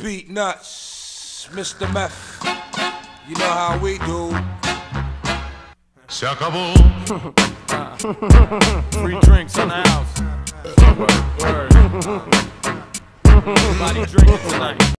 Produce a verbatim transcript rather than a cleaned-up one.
Beat Nuts, Mister Meth. You know how we do. Se acabó. Free drinks in the house. Word, word. Everybody drinking tonight.